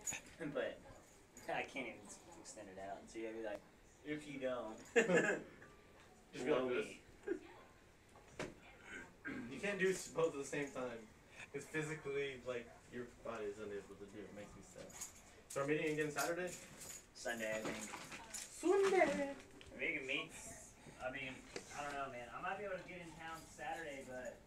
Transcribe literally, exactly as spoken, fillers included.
but I can't even extend it out. So you'd be like, if you don't, just go like this. You can't do both at the same time. It's physically like your body is unable to do. It makes me sad. So we're meeting again Saturday? Sunday, I think. Sunday. We can meet. I mean, I don't know, man. I might be able to get in town Saturday, but